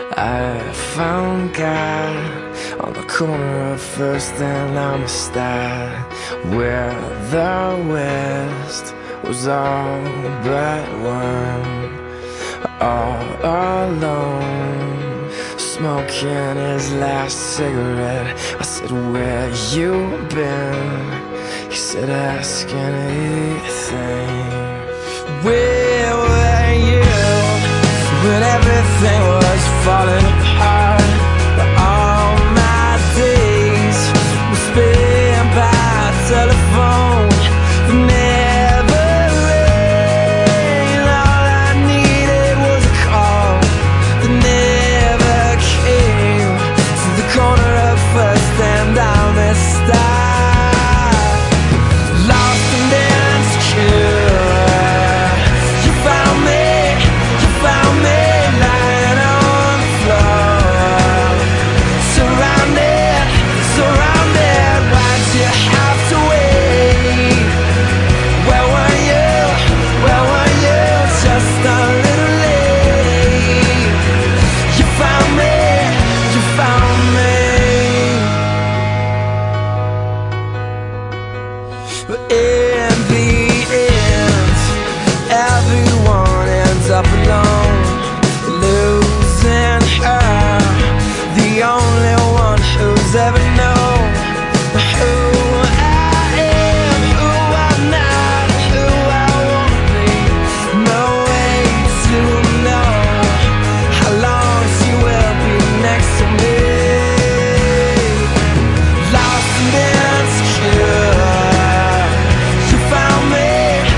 I found God on the corner of First and Amistad, where the West was all but one. All alone, smoking his last cigarette. I said, where you been? He said, ask anything. Where were you when everything was falling apart? All my days were spent by telephone. Never rain. All I needed was a call that never came. To the corner of First and Amistad, lost and insecure. You found me lying on the floor, surrounded. Why'd you have to wait? Where were you? Just a little late. You found me. But in the end, everyone ends up alone, losing her, the only one who's ever known who I am, who I'm not, who I wanna be. No way to know how long she will be next to me. Lost and insecure. You found me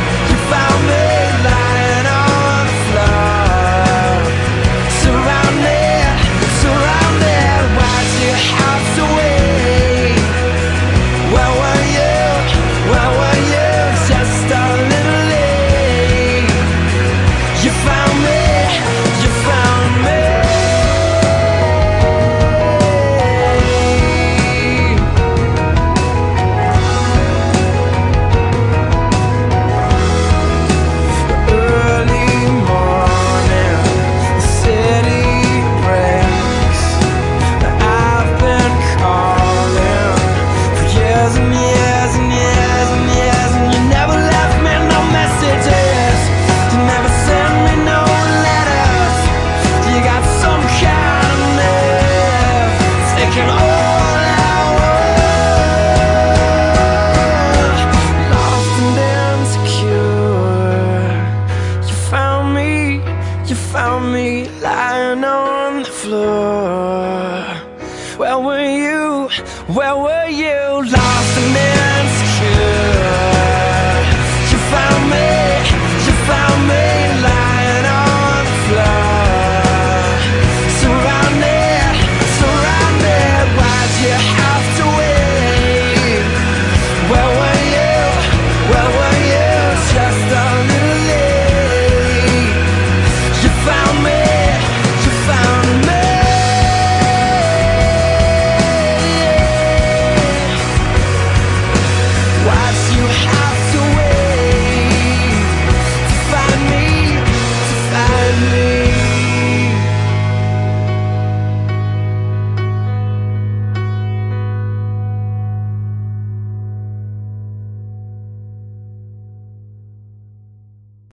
lying on the floor, surrounded. Why'd you have to wait? Where were you? Just a little late. You found me. Early morning, the city breaks. I've been calling for years and years, and you never left me no messages. You never sent me no letters. You got some kind of nerve, taking all our world. Lost and insecure. You found me lying on the floor. Where were you?